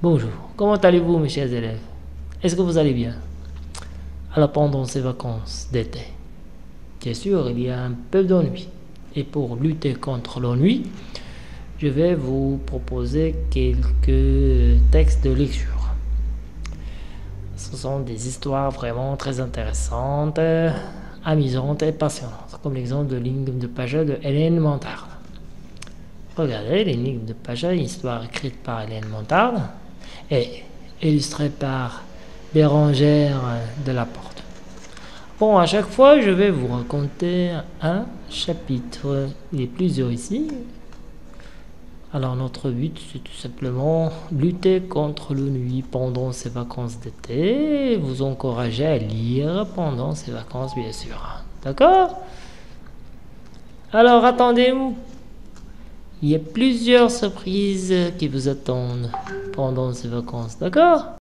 Bonjour, comment allez-vous mes chers élèves? Est-ce que vous allez bien? Alors pendant ces vacances d'été, bien sûr, il y a un peu d'ennui. Et pour lutter contre l'ennui, je vais vous proposer quelques textes de lecture. Ce sont des histoires vraiment très intéressantes, amusantes et passionnantes, comme l'exemple de l'énigme de Paja de Hélène Montarde. Regardez l'énigme de Paja, une histoire écrite par Hélène Montarde et illustrée par Bérengère Delaporte. Bon, à chaque fois, je vais vous raconter un chapitre. Il y a plusieurs ici. Alors, notre but, c'est tout simplement lutter contre l'ennui pendant ces vacances d'été et vous encourager à lire pendant ces vacances, bien sûr. D'accord? Alors, attendez-vous. Il y a plusieurs surprises qui vous attendent pendant ces vacances. D'accord?